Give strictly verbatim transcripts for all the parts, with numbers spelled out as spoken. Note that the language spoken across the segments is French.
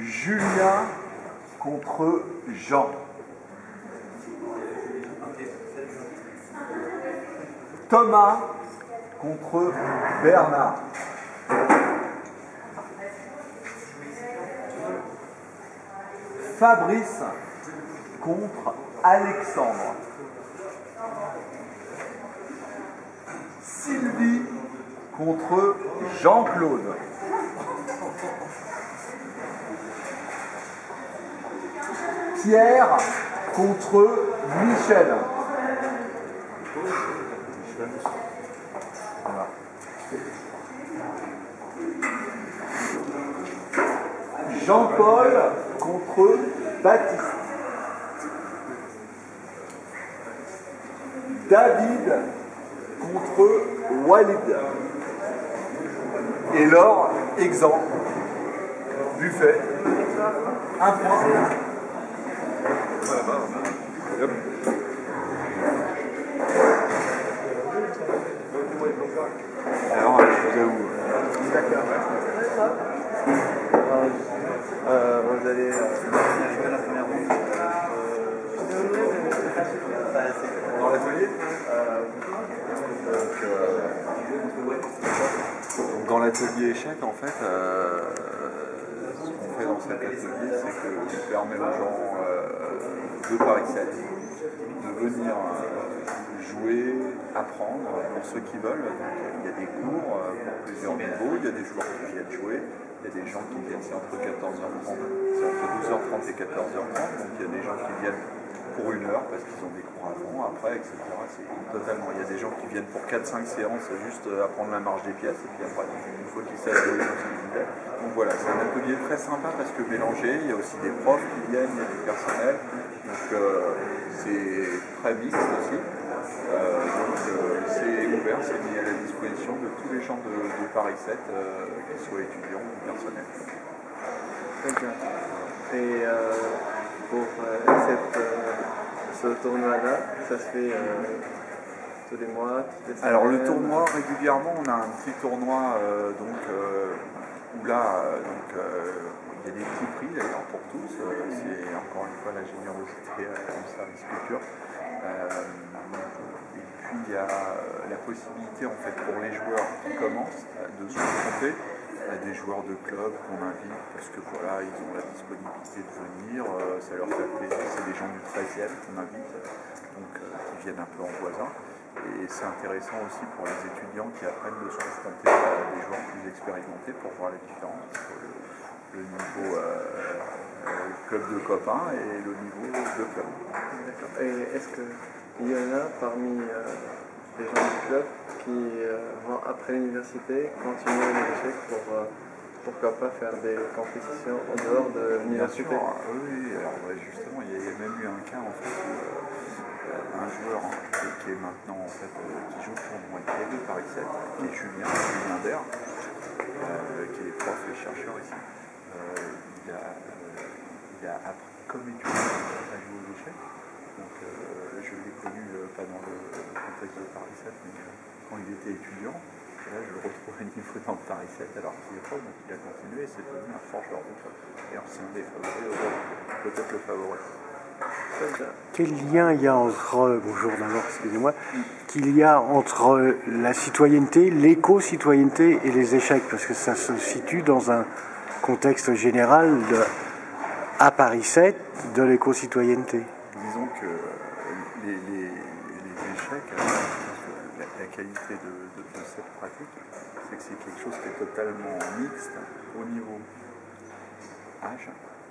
Julien contre Jean. Thomas contre Bernard. Fabrice contre Alexandre. Sylvie contre Jean-Claude. Pierre contre Michel. Voilà. Jean-Paul contre Baptiste. David contre Walid. Et Laure, exempt. Buffet. Un point. Yep. Alors, je vous avoue. D'accord. Euh, vous allez arriver à la première ronde. Dans l'atelier euh, donc, euh, donc, dans l'atelier échec, en fait, euh, ce qu'on fait dans cet atelier, c'est qu'on permet aux gens euh, de Paris sept de venir euh, jouer, apprendre pour ceux qui veulent. Donc, il y a des cours euh, pour plusieurs niveaux, il y a des joueurs qui viennent jouer, il y a des gens qui viennent, c'est entre quatorze heures trente, c'est entre douze heures trente et quatorze heures trente, donc il y a des gens qui viennent pour une heure parce qu'ils ont des cours avant, après, et cetera. C'est totalement. Il y a des gens qui viennent pour quatre cinq séances juste apprendre la marche des pièces et puis après, il faut qu'ils sachent jouer dans ce qu'ils voulaient. Donc voilà, c'est un atelier très sympa parce que mélangé, il y a aussi des profs qui viennent, il y a des personnels, donc euh, c'est très mixte aussi. Euh, donc euh, c'est ouvert, c'est mis à la disposition de tous les gens de, de Paris sept, euh, qu'ils soient étudiants ou personnels. Très bien. Et euh, pour euh, cette, euh, ce tournoi-là, ça se fait euh, tous les mois, toutes les semaines? Alors le tournoi, régulièrement, on a un petit tournoi euh, donc, euh, où là, euh, donc, euh, il y a des petits prix d'ailleurs pour tous. Euh, c'est encore une fois la générosité euh, du service culture. Euh, et puis il y a la possibilité en fait pour les joueurs qui commencent de se confronter à des joueurs de club qu'on invite parce que voilà, ils ont la disponibilité de venir, euh, ça leur fait plaisir, c'est des gens du treizième qu'on invite, donc euh, qui viennent un peu en voisin. Et c'est intéressant aussi pour les étudiants qui apprennent de se confronter à des joueurs plus expérimentés pour voir la différence entre le, le niveau euh, euh, club de copains et le niveau de club. D'accord. Et est-ce qu'il y en a parmi euh, les gens du club qui euh, vont après l'université continuer les échecs pour euh, pourquoi pas faire des compétitions en dehors de l'université? Bien sûr, oui, alors ouais, justement, il y, a, il y a même eu un cas en fait où euh, un joueur hein, qui, qui est maintenant en fait euh, qui joue pour moi qui est de Paris sept, qui est Julien, Julien Der, euh, qui est prof et chercheur ici. Euh, il, a, euh, il a appris comme étudiant à jouer aux échecs. Donc euh, je l'ai connu euh, pas dans le contexte de Paris sept, mais euh, quand il était étudiant. Et là, je le retrouve à niveau dans le Paris sept alors qu'il est prof, donc il a continué et c'est devenu un forgeur de club. D'ailleurs, c'est un des favoris aujourd'hui, peut-être le favori. Quel lien il y a entre, bonjour d'abord, excusez-moi, qu'il y a entre la citoyenneté, l'éco-citoyenneté et les échecs, parce que ça se situe dans un contexte général de, à Paris sept de l'éco-citoyenneté. Disons que les, les, les échecs, la, la qualité de, de, de cette pratique, c'est que c'est quelque chose qui est totalement mixte au niveau âge,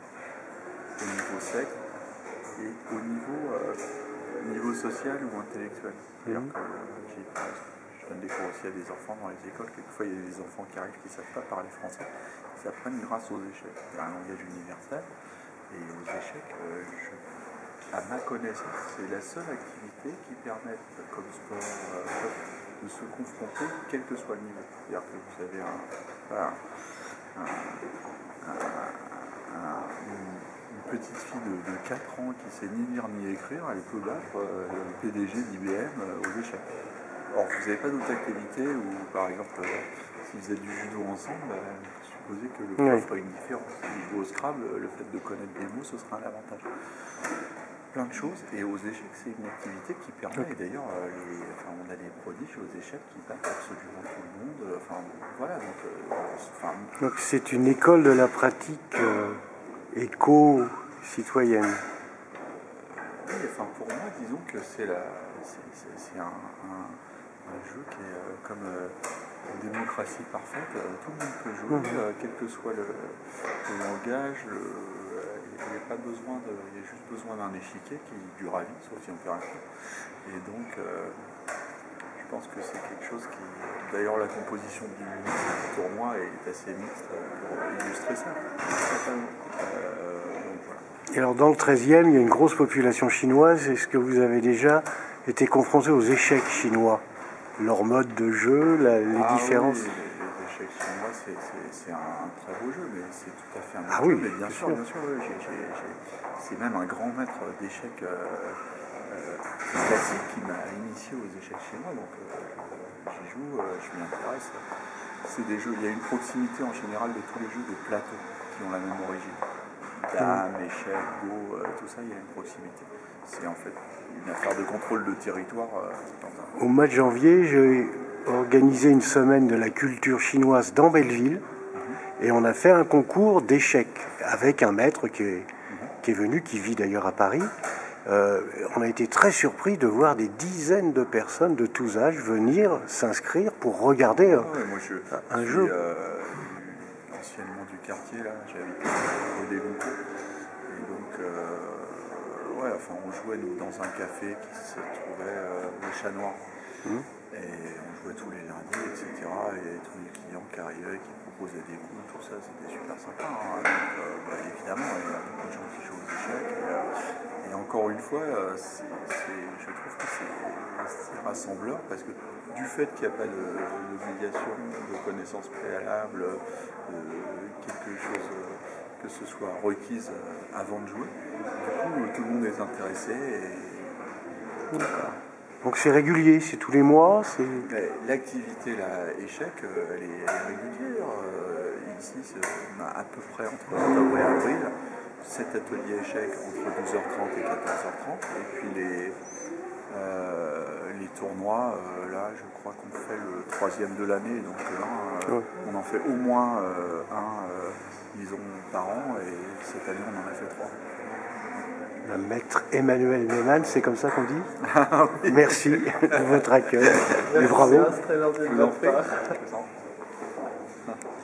au niveau sexe, et au niveau, euh, niveau social ou intellectuel. C'est-à-dire que euh, je donne des cours aussi à des enfants dans les écoles. Quelquefois, il y a des enfants qui arrivent qui ne savent pas parler français. Ils apprennent grâce aux échecs. Il y a un langage universel. Et aux échecs, euh, je, à ma connaissance, c'est la seule activité qui permet, comme sport, euh, de se confronter, quel que soit le niveau. C'est-à-dire que vous avez un, un, un, un, un une, petite fille de, de quatre ans qui ne sait ni lire ni écrire, elle peut battre euh, le P D G d'I B M euh, aux échecs. Or, vous n'avez pas d'autre activité où, par exemple, euh, s'ils faisaient du judo ensemble, bah, supposer que le prof Oui. ferait une différence. S'ils jouent au Scrabble, le fait de connaître des mots, ce sera un avantage. Plein de choses. Et aux échecs, c'est une activité qui permet, et d'ailleurs, euh, les- enfin, on a des prodiges aux échecs qui battent absolument tout le monde. euh, Enfin, voilà, donc, euh, enfin, Donc c'est une école de la pratique euh, éco-citoyenne. oui, enfin, pour moi, disons que c'est la, c'est, c'est- c'est un, un- un jeu qui est euh, comme euh, une démocratie parfaite. euh, tout le monde peut jouer, Mhm. euh, quel que soit le, le langage. le- euh, il n'y a pas besoin de, il y a juste besoin d'un échiquier qui dure à vie, sauf si on perd un coup. Et donc, euh, je pense que c'est quelque chose qui, d'ailleurs, la composition du tournoi est assez mixte euh, pour illustrer ça. Euh, donc, voilà. Et alors dans le treizième, il y a une grosse population chinoise. Est-ce que vous avez déjà été confronté aux échecs chinois? Leur mode de jeu, la- les Ah différences? oui, les, les échecs chinois, c'est, c'est, c'est un, un très beau jeu, mais c'est tout à fait un autre Ah jeu. oui, Mais bien c'est sûr, sûr. bien sûr, oui, j'ai, j'ai, j'ai- c'est même un grand maître d'échecs euh, euh, classique qui m'a initié aux échecs chinois, donc euh, j'y joue, euh, je m'y intéresse. C'est des jeux, il y a une proximité en général de tous les jeux de plateau qui ont la même origine. Dame, échecs, go, euh, tout ça, il y a une proximité. C'est en fait une affaire de contrôle de territoire. euh, dans un- Au mois de janvier, j'ai organisé une semaine de la culture chinoise dans Belleville et on a fait un concours d'échecs avec un maître qui est, qui est venu, qui vit d'ailleurs à Paris. Euh, on a été très surpris de voir des dizaines de personnes de tous âges venir s'inscrire pour regarder. euh, Ah ouais, moi je un suis jeu. euh, du- anciennement du quartier, là, j'habite au Dégoncourt. Et donc, euh, ouais, enfin, on jouait nous dans un café qui se trouvait euh, le Chat Noir. Mhm. Et on jouait tous les lundis, et cetera. Et il y avait tous les clients qui arrivaient, qui proposaient des coups, tout ça, c'était super sympa. Hein. Donc, euh, bah, évidemment, il y a beaucoup de gens qui jouent aux échecs. Et, euh, et encore une fois, euh, c'est, c'est- je trouve que c'est, c'est rassembleur parce que du fait qu'il n'y a pas de- d'obligation de connaissances préalables, de quelque chose euh, que ce soit requise euh, avant de jouer, du coup, tout le monde est intéressé. Et, voilà. Donc c'est régulier, c'est tous les mois. C'est... Mais l'activité là, échec, euh, elle, est, elle est régulière. Euh, ici, c'est- on a à peu près entre octobre et avril sept ateliers échecs entre douze heures trente et quatorze heures trente. Et puis les, euh, les tournois, euh, là, je crois qu'on fait le troisième de l'année. Donc là, euh, Ouais. on en fait au moins euh, un, euh, disons, par an. Et cette année, on en a fait trois. Le maître Emmanuel Neyman, c'est comme ça qu'on dit. Merci de votre accueil. Et bravo. C'est très gentil de Je vous en votre prie. part. Je vous en prie.